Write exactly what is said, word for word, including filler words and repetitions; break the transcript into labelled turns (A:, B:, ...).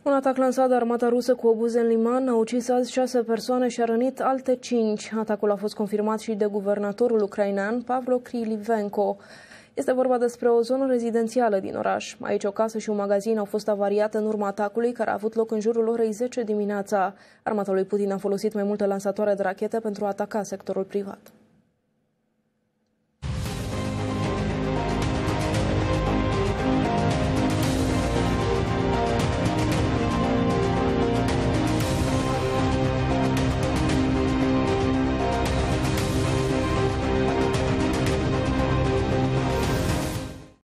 A: Un atac lansat de armata rusă cu obuze în liman a ucis azi șase persoane și a rănit alte cinci. Atacul a fost confirmat și de guvernatorul ucrainean Pavlo Kyrylenko. Este vorba despre o zonă rezidențială din oraș. Aici o casă și un magazin au fost avariate în urma atacului care a avut loc în jurul orei zece dimineața. Armata lui Putin a folosit mai multe lansatoare de rachete pentru a ataca sectorul privat.